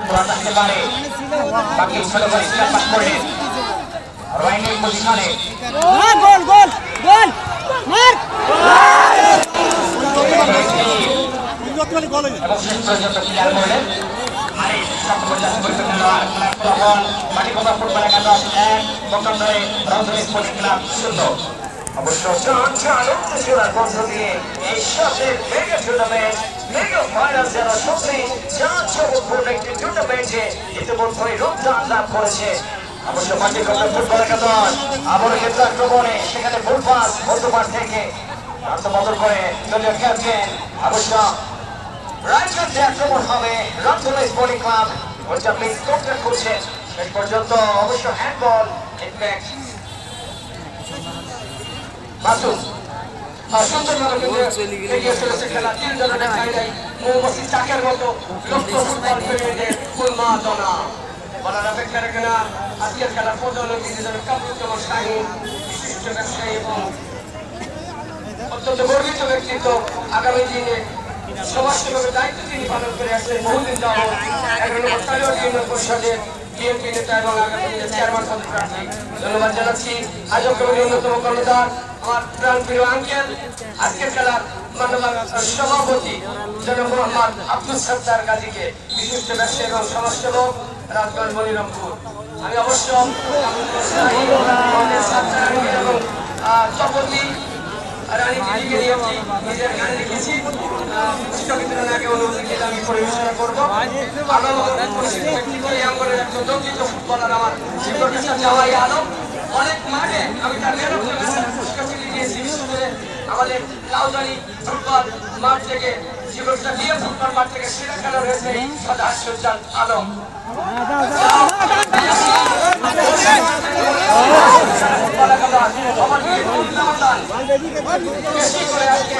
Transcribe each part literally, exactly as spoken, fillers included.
থাকতে পারে বাকি ছেলে পরিষ্কার পাস করে রাইনিং পজিশনে গোল গোল গোল মার এবং শেষ পর্যন্ত ক্লিয়ার করলেন আরে সফলতা করতে খেলোয়াড় ফলাফল মাটিকোপা ফুটবল একাদশ এক বকন্ডরে রংধনী স্পোর্টিং ক্লাব শূন্য। অবশ্য খেলার মধ্য দিয়ে এই সবচেয়ে মেগা টুর্নামেন্ট মেগা ফাইনাল যারা সবচেয়ে চার চমকপূর্ণ একটি টুর্নামেন্টে ইতিমধ্যে রূপদান লাভ করেছে। অবশ্য মাটিকোপা ফুটবল একাদশ আবার ক্ষেত্র আক্রমণে সেখানে ফুল পাস মধ্যমাঠ থেকে বদল করে দলীয় ক্যাপ্টেন অবশ্য রাইট আক্রমণ হবে রংধনী স্পোর্টিং ক্লাব ওটা প্লেস কন্ট্রোল করছে শেষ পর্যন্ত অবশ্য হ্যান্ডবল ইনফ্যাক্ট মাসুদ সুন্দরভাবে এগিয়ে চলেছে খেলা তিন জনের সাইডে মৌমাছি চাকের মতো লক্ষ্য ফুটবল প্রেমীদের উন্মাদনা বলার অপেক্ষা রাখে না আজকের খেলার প্রধান অতিথি যেন কামরুজ্জামান শাহীন বিশিষ্ট ব্যবসায়ী এবং অত্যন্ত গর্বিত ব্যক্তিত্ব আগামী দিনে সমাজসেবকের দায়িত্ব তিনি পালন করে আসছেন বহুদিন যাবৎ এগারো নম্বর কালিয়াট ইউনিয়ন পরিষদের বিএনপি নেতা এবং আগামী দিনের চেয়ারম্যান পদপ্রার্থী। ধন্যবাদ জানাচ্ছি আয়োজক কমিটির অন্যতম কর্ণধার আমার প্রাণ প্রিয় আঙ্কেল আজকের খেলার মাননীয় সভাপতি জনাব মোহাম্মদ আব্দুল সত্তার গাজীকে বিশিষ্ট ব্যবসায়ী এবং সমাজসেবক রাজগঞ্জ মনিরামপুর। আমি অবশ্য এবং চপতি রাজনীতিকে নিয়েছি নিজের গান লিখেছি পুস্তক বিতরণের আগে অনুমতি দিলে আমি পরিবেশনা করবো। আঙ্গনের একজন দক্ষিণ ফুটবলার আমার শিক্ষকের সাথে যাওয়াই আলম অনেক মাঠে আমি তার মেহনত পুরস্কার দিয়েছি বিশেষ করে আমাদের লাউদানি ফুটবল মাঠ থেকে জীবনটা দিয়ে ফুটবল মাঠ থেকে সেরা খেলা রয়েছে সদা সুলতান আলম। বেশি করে আজকে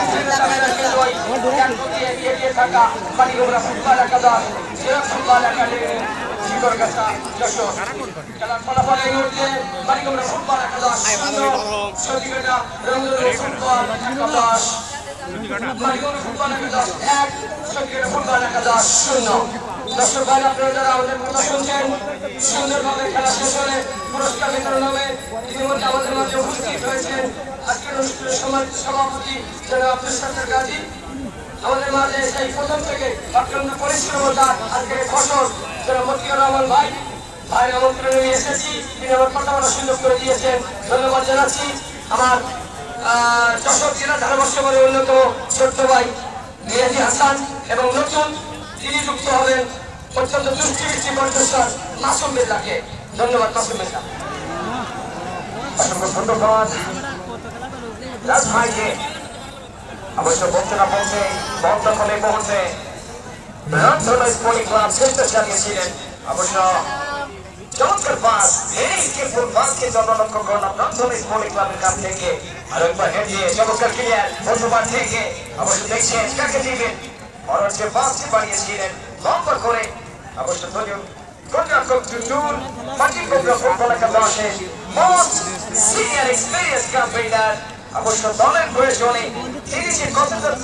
এগিয়ে থাকা পানিগোবরা ফুটবল একাদশ সেরা ফুটবল একাডেমি শিকরগাছা যশোর খেলার ফলাফল এই মুহূর্তে পানিগোবরা ফুটবল একাদশ শূন্য সতীঘাটা রংধনী ফুটবল একাদশ পানিগোবরা ফুটবল একাদশ এক সতীঘাটা ফুটবল একাদশ শূন্য। দর্শক ভাই আপনারা যারা আমাদের কথা শুনছেন সুন্দরভাবে খেলা শেষ হলে পুরস্কার বিতরণ হবে। ইতিমধ্যে আমাদের মাঝে উপস্থিত হয়েছেন আজকের অনুষ্ঠানের সম্মানিত সভাপতি জনাব আব্দুল সত্তার গাজী। আমাদের মাঝে সেই প্রথম থেকে অত্যন্ত পরিশ্রমতা আজকের ফসল জনাব মতিউর রহমান ভাই ভাইয়ের আমন্ত্রণে নিয়ে এসেছি তিনি আমার কথা বলার সুযোগ করে দিয়েছেন ধন্যবাদ জানাচ্ছি। আমার যশোর জেলা ধারাবর্ষের অন্যতম ছোট্ট ভাই মেহেদী হাসান এবং নতুন তিনি যুক্ত হবেন অত্যন্ত দৃষ্টিবৃষ্টি কণ্ঠস্বর মাসুম বিল্লাহকে। ধন্যবাদ মাসুম বিল্লাহ। অসংখ্য ধন্যবাদ রাজ ভাইকে। অবশ্য বলতে না বলতে বল দখলে পৌঁছে রংধনী স্পোর্টিং ক্লাব চেষ্টা চালিয়েছিলেন। অবশ্য চমৎকার পাস ভেরি স্কিলফুল পাসকে জন্য লক্ষ্য করলাম রংধনী স্পোর্টিং ক্লাবের কাছ থেকে আর একবার হেড দিয়ে চমৎকার ক্লিয়ার বন্ধুবার থেকে অবশ্য দেখছেন কাকে দিবেন অরণ যে পাসটি বানিয়েছিলেন লম্বা করে অবশ্য দলীয় কন্ট্রাক্টর টুটুল মাটিকোপা ফুটবল একাদশের মোস্ট সিনিয়র এক্সপেরিয়েন্স ক্যাম্পেইনার অবশ্য দলের প্রয়োজনে তিনি যে কতটা